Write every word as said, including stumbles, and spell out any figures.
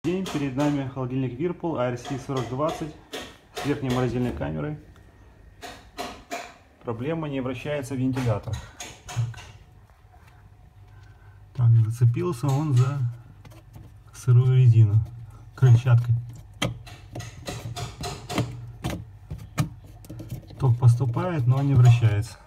день, перед нами холодильник Whirlpool эй эр си сорок двадцать с верхней морозильной камерой. Проблема: не вращается вентилятор. Так, зацепился он за сырую резину крыльчаткой. Ток поступает, но не вращается.